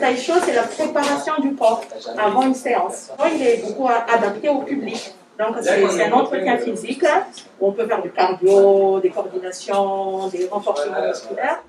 tai chi, c'est la préparation du corps avant une séance. Il est beaucoup adapté au public. Donc, c'est un entretien physique où on peut faire du cardio, des coordinations, des renforcements musculaires.